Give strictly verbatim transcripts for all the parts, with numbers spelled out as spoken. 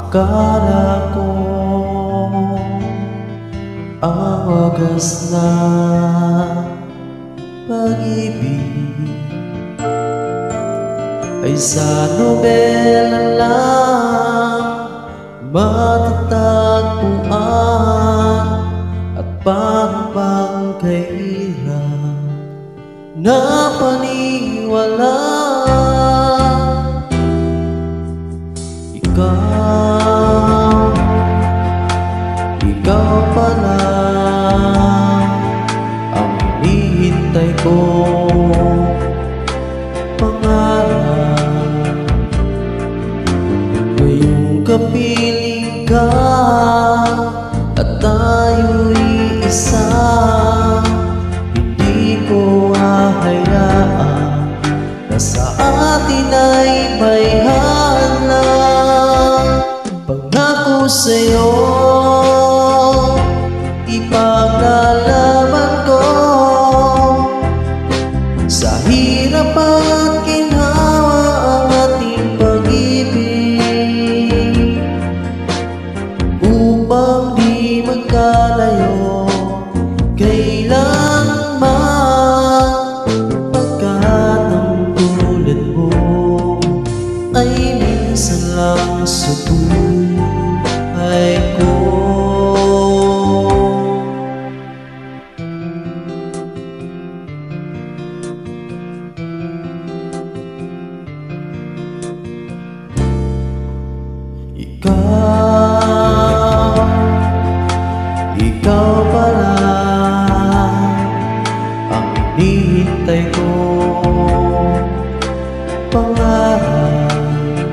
Akala ko ang wagas na pag-ibig ay sa nobela lang matatagpuan, at parang pangkahirap na paniwala. Ikaw, ikaw pala ang hinihintay ko, pangarap. Ngayong kapiling ka at tayo'y isa, hindi ko hahayaan na sa atin ay may halang. Pangako sa'yo, ipaglalaban ko sa hirap at ginhawa ang ating pag-ibig, upang di magkalayo kailanman, pagkat ang tulad mo ay minsan lang sa buhay ko. Ikaw, ikaw pala ang hinihintay ko, pangarap.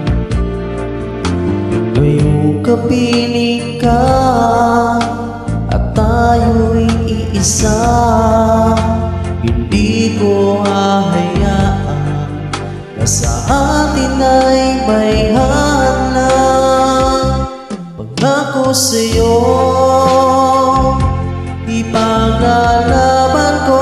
Ngayong kapiling ka at tayo'y iisa, hindi ko hahayaan na sa atin ay may halang. Pangako sa'yo, ipaglalaban ko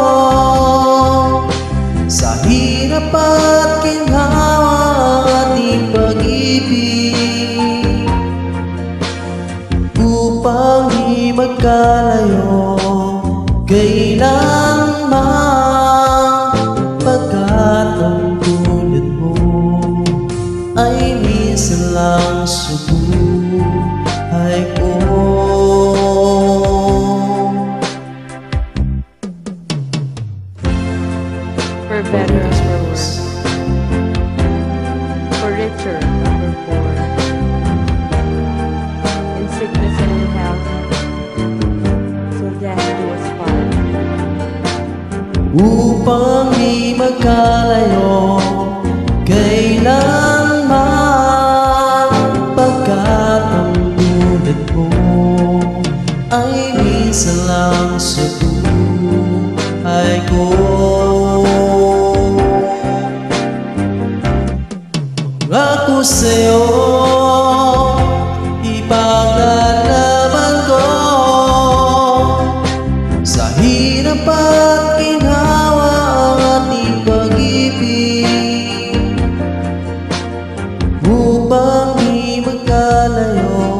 sa hirap at ginhawa ang ating pag-ibig, upang di magkalayo kailanman, pagkat ang tulad mo ay minsan lang sa buhay ko. For better or for worse, for richer or for poor, in sickness and in health, till death do us part. Upang di magkalayo kailanman, pagkat ang tulad mo ay minsan lang sa buhay ko. Pangako sa'yo, ipaglalaban ko sa hirap at ginhawa ang ating pag-ibig, upang di magkalayo